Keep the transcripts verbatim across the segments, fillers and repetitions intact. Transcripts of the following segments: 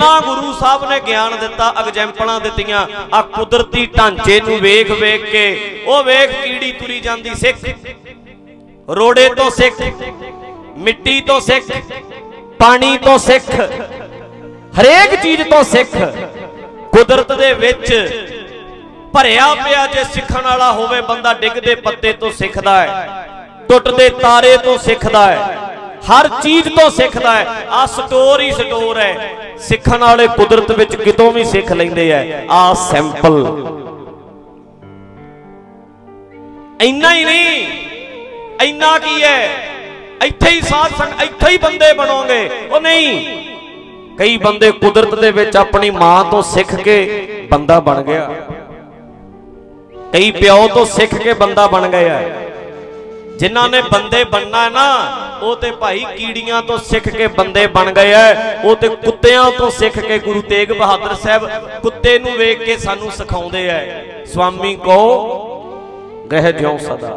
जिन्ना गुरु साहब ने ज्ञान दिता, एग्जैम्पलां दित्तियां, आ कुदरती ढांचे नूं वेख वेख के ओ वेख कीड़ी तुरी जांदी सिख, रोड़े तो सिख, मिट्टी तो सिख, पानी तो सिख, हरेक चीज तो सिख। कुदरत दे विच भरिया पिया जे सिखण वाला होवे बंदा डिगदे पत्ते तो सिखदा है, टुटदे तारे तो सिखदा है, हर चीज तो सिखदा है। आ स्टोर ही स्टोर है, सिखण वाले कुदरत विच कितों भी सिख लैंदे है। आ सैंपल इन्ना ही नहीं, इन्ना की है इत्थे ही साध संग इत्थे ही बंदे बनोगे ओ नहीं। कई बंदे कुदरत दे विच अपनी मां तो सिख के बंदा बन गया, कई प्यो तो सिख के बंदा बन गया। जिन्हां ने बंदे बनना है ना, वो तो भाई कीड़ियां तो सिख के बंदे बन गए है, वो तो कुत्तियां तो सिख के गुरु तेग बहादुर साहब कुत्ते नूं वेख के सानू सिखाउंदे है, स्वामी को गह ज्यों सदा।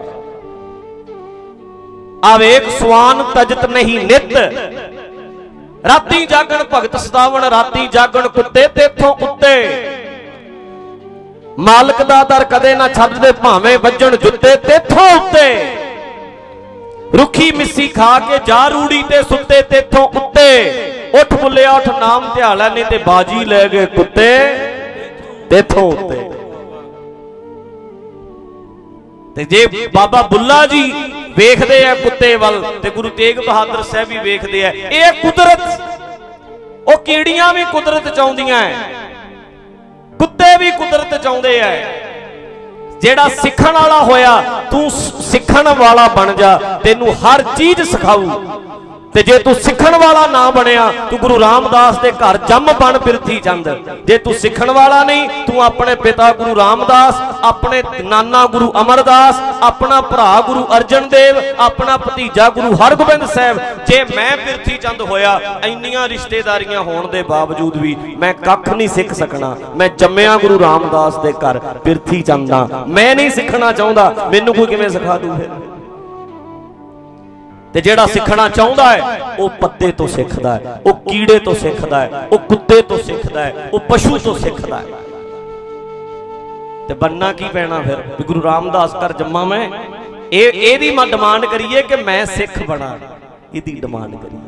आवेक स्वान तजत नहीं नित, राती जागण भगत सतावण, राती जागण कुत्ते तेथों उत्ते। मालक दा दर कदे ना छड्डदे भावें वजण जुत्ते तेथों उत्ते। रुखी मिस्सी खा के जा रूड़ी ते सुते तेथों उत्ते। उठ बुलिया उठ नाम ध्याला नहीं ते बाजी ले गए कुत्ते तेथों उत्ते। ते जे बाबा बुल्ला जी वेखदे है कुत्ते वल ते गुरु तेग बहादुर साहब भी वेखदे है। ये कुदरत, ओ कीड़ियां भी कुदरत चाहुंदियां है, कुत्ते भी कुदरत चाहुंदे है। जेड़ा सिखण वाला होया तू सिखण वाला बन जा, तेनू हर चीज सिखाऊ। ते जे तू सिखण वाला ना बनया तू गुरु रामदास दे घर जम बन बिरथी चंद। जे तू सिखण वाला नहीं, तू अपने पिता गुरु रामदास, अपने नाना गुरु अमरदास, अपना भरा गुरु अर्जन देव, अपना भतीजा गुरु हरगोबिंद साहब, जे मैं बिरथी चंद होया इन्नियां रिश्तेदारियां होने के बावजूद भी मैं कख नहीं सिख सकना। मैं जम्मिया गुरु रामदास दे घर बिरथी चंद हां, मैं नहीं सिखना चाहता, मैनू कोई किवें सिखा दूं? फिर ते जेड़ा सिखना चाहता है वह पत्ते तो सीखता है, वह कीड़े तो सीखता है, वह कुत्ते तो सीखता है, वह पशु तो सीखता है। ते बनना की पैना फिर? गुरु रामदास कर जम्मा मैं ए दी डिमांड करिए कि मैं सिख बना, इदी डिमांड करिए।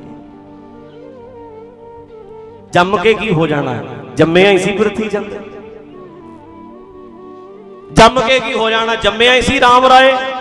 जम के की हो जाना है? जम्मिया इसी बिरथी चंद। जम के की हो जाना? जम्मिया इसी राम राय।